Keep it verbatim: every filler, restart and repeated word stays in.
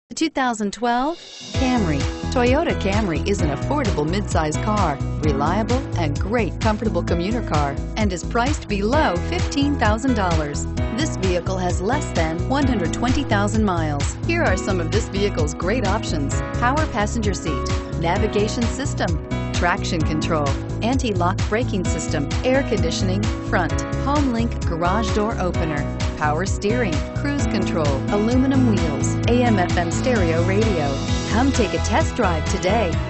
two thousand twelve Camry. Toyota Camry is an affordable midsize car, reliable and great comfortable commuter car, and is priced below fifteen thousand dollars. This vehicle has less than one hundred twenty thousand miles. Here are some of this vehicle's great options: power passenger seat, navigation system, traction control, anti-lock braking system, air conditioning, front, home link garage door opener, power steering, cruise control, aluminum wheels, A M F M stereo radio. Come take a test drive today.